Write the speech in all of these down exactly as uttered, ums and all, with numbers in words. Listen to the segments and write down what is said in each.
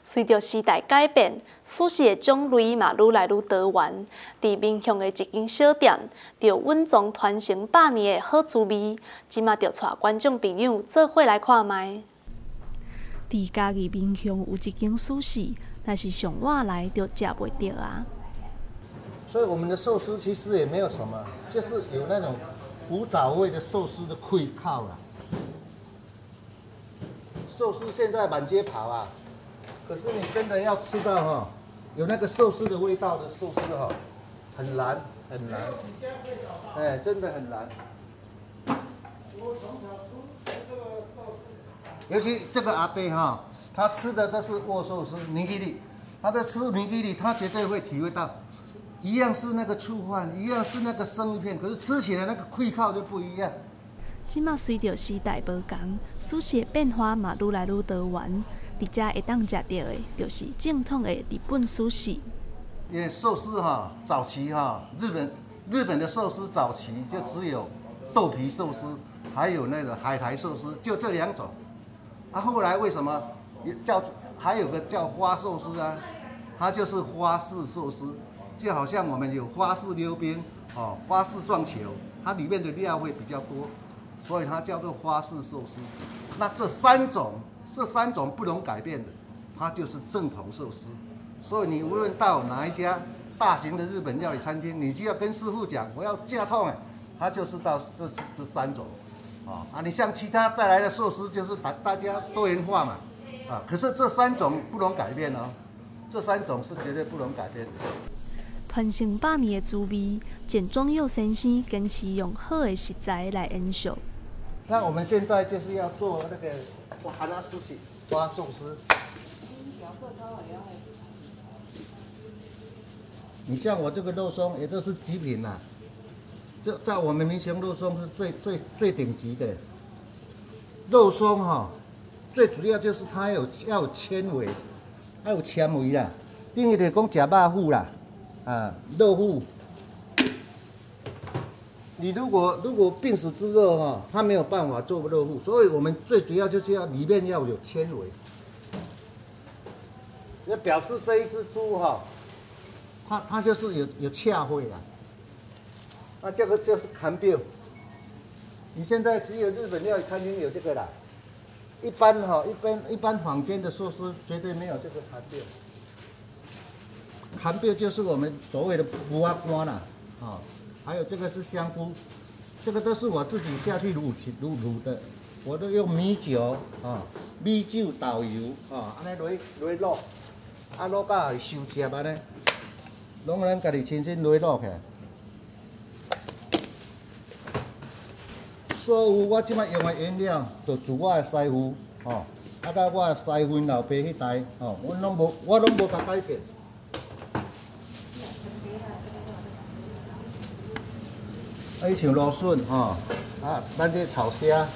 随着时代改变，素食的种类嘛愈来愈多元。伫民雄的一间小店，就稳藏传承百年的好滋味，即马就带观众朋友做伙来看卖。伫家己民雄有一间素食，若是上晚来就食袂到啊。 所以我们的寿司其实也没有什么，就是有那种古早味的寿司的愧靠啦。寿司现在满街跑啊。 可是你真的要吃到哈、哦，有那个寿司的味道的寿司哈、哦，很难很难，哎，真的很难。尤其这个阿伯哈、哦，他吃的都是握寿司、尼基利，他在吃尼基利，他绝对会体会到，一样是那个醋饭，一样是那个生鱼片，可是吃起来那个愧靠就不一样。 即马随着时代无同，素食的变化嘛愈来愈多元。 伫遮会当食到的，就是正统的日本寿司。 因为寿司哈，早期哈，日本日本的寿司早期就只有豆皮寿司，还有那个海苔寿司，就这两种。啊，后来为什么叫还有个叫花寿司啊？它就是花式寿司，就好像我们有花式溜冰哦，花式撞球，它里面的料会比较多，所以它叫做花式寿司。那这三种。 这三种不能改变的，它就是正统寿司。所以你无论到哪一家大型的日本料理餐厅，你就要跟师傅讲，我要架痛哎，他就是到这这三种，啊啊，你像其他再来的寿司，就是大大家多元化嘛，啊，可是这三种不能改变哦，这三种是绝对不能改变的。 传承百年的滋味，简庄佑先生坚持用好的食材来延续。 那我们现在就是要做那个花拉寿司、花寿司。你像我这个肉松也都是极品啦，这在我们民雄肉松是最最最顶级的。肉松哈、哦，最主要就是它有要有纤维，还有纤维啦。等于就是讲吃肉腐啦，啊，肉腐。 你如果如果病死之肉哈，它没有办法做肉腐，所以我们最主要就是要里面要有纤维，要表示这一只猪哈，它它就是有有恰会啦。那这个就是砍标，你现在只有日本料理餐厅有这个啦，一般哈一般一般坊间的寿司绝对没有这个砍标。砍标就是我们所谓的不阿瓜啦，啊。 还有这个是香菇，这个都是我自己下去卤卤卤的，我都用米酒啊、米酒、豆油啊，安尼落落卤，啊卤到会收汁安尼，拢咱家己亲身落卤起来。所有我即摆用的原料，就自我的师傅哦，啊甲我的师傅老爸迄代哦，我拢无我拢无甲改变。 啊，像芦笋吼，啊，咱这炒虾，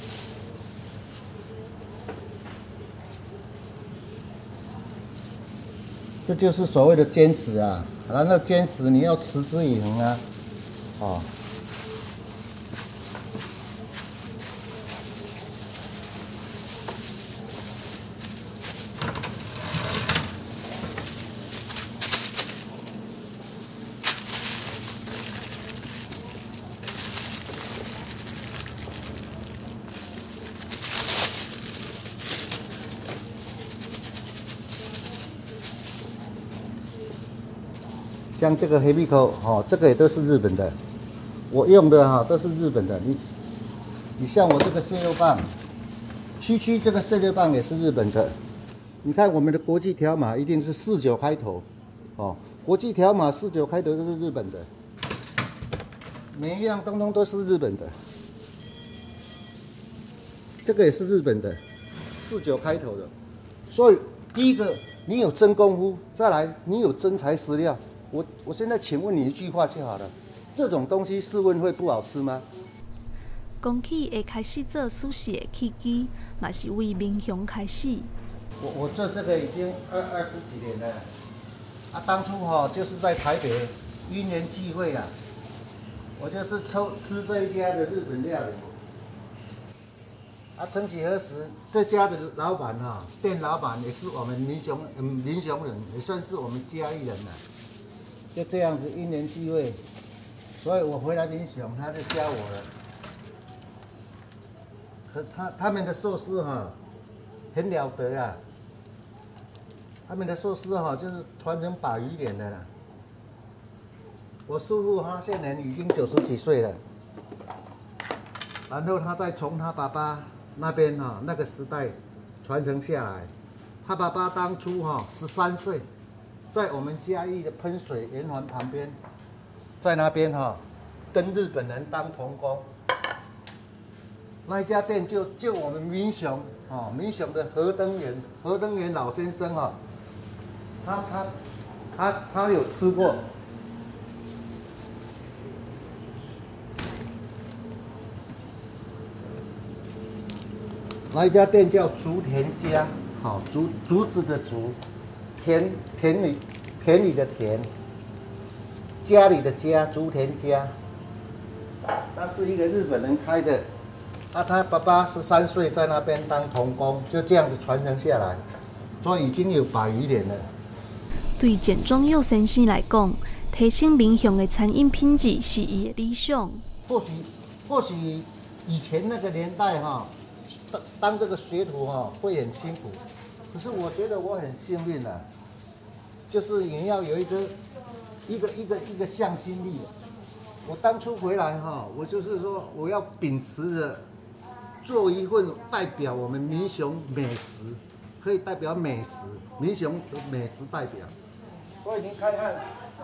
这就是所谓的坚持啊。然后坚持你要持之以恒啊，哦。像这个黑皮口，哦，这个也都是日本的，我用的哈、哦、都是日本的。你，你像我这个蟹肉棒，区区这个蟹肉棒也是日本的。你看我们的国际条码一定是四九开头，哦，国际条码四九开头都是日本的，每一样通通都是日本的。这个也是日本的，四九开头的。所以第一个，你有真功夫，再来你有真材实料。 我我现在请问你一句话就好了，这种东西试问会不好吃吗？ 讲起会开始做素食的契机，嘛是为民雄开始。 我我做这个已经二二十几年了，啊，当初哈、哦、就是在台北因缘际会啊，我就是抽吃这一家的日本料理， 啊，曾几何时，这家的老板哈、啊，店老板也是我们民雄嗯民雄人，也算是我们嘉义人了。就这样子因缘际会，所以我回来民雄，他就教我了。可他他们的寿司哈、啊，很了得啊。他们的寿司哈、啊，就是传承百余年的啦。我师傅他现在已经九十几岁了，然后他再从他爸爸那边哈、啊、那个时代传承下来。他爸爸当初哈十三岁，在我们嘉义的喷水圆环旁边，在那边哈、啊、跟日本人当童工。那一家店就就我们民雄哦，民雄的何登元何登元老先生啊，他他他他有吃过。那一家店叫竹田家，好、哦、竹竹子的竹，田田里田里的田，家里的家，竹田家。那是一个日本人开的。啊，他爸爸十三岁在那边当童工，就这样子传承下来，所以已经有百余年了。 对简忠佑先生来讲，提升民雄的餐饮品质是伊的理想。 或许或许以前那个年代哈，当当这个学徒哈会很辛苦，可是我觉得我很幸运啊，就是你要有一个一个一个一个向心力。我当初回来哈，我就是说我要秉持着。做一份代表我们民雄美食，可以代表美食，民雄的美食代表。所以您看看，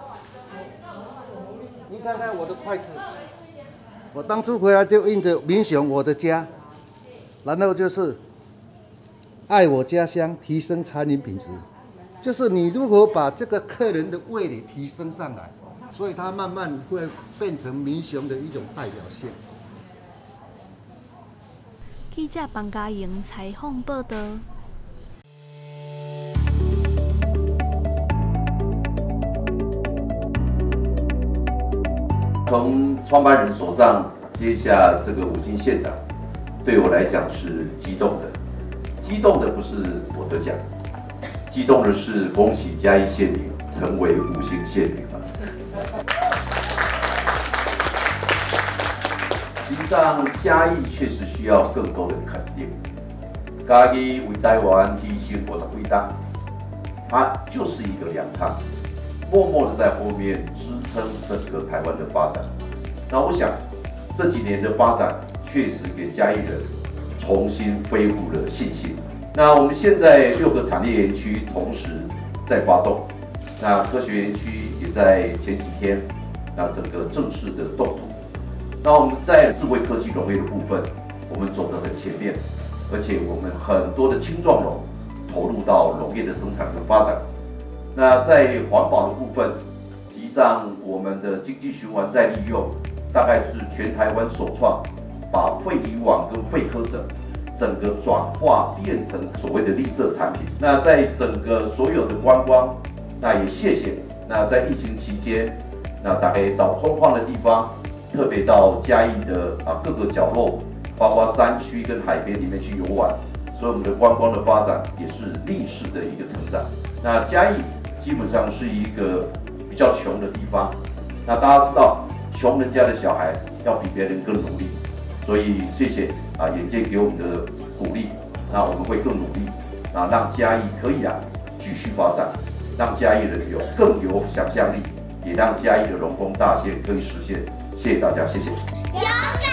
您看看我的筷子，我当初回来就印着民雄我的家，然后就是爱我家乡，提升餐饮品质，就是你如何把这个客人的味蕾提升上来，所以它慢慢会变成民雄的一种代表性。 记者方嘉莹采访报道。 从创办人手上接下这个五星县长，对我来讲是激动的。激动的不是我得奖，激动的是恭喜嘉义县民成为五星县民了。实际上，嘉义确实需要更多的肯定。嘉义为台湾提升五十几档，它就是一个粮仓，默默的在后面支撑整个台湾的发展。那我想，这几年的发展确实给嘉义人重新恢复了信心。那我们现在六个产业园区同时在发动，那科学园区也在前几天，那整个正式的动土。那我们在智慧科技农业的部分，我们走得很前面，而且我们很多的青壮农投入到农业的生产跟发展。那在环保的部分，实际上我们的经济循环再利用，大概是全台湾首创，把废渔网跟废科省整个转化变成所谓的绿色产品。那在整个所有的观光，那也谢谢。那在疫情期间，那大概找空旷的地方。特别到嘉义的啊各个角落，包括山区跟海边里面去游玩，所以我们的观光的发展也是逆势的一个成长。那嘉义基本上是一个比较穷的地方，那大家知道，穷人家的小孩要比别人更努力，所以谢谢啊眼界给我们的鼓励，那我们会更努力，啊让嘉义可以啊继续发展，让嘉义人有更有想象力，也让嘉义的龙功大业可以实现。谢谢大家，谢谢。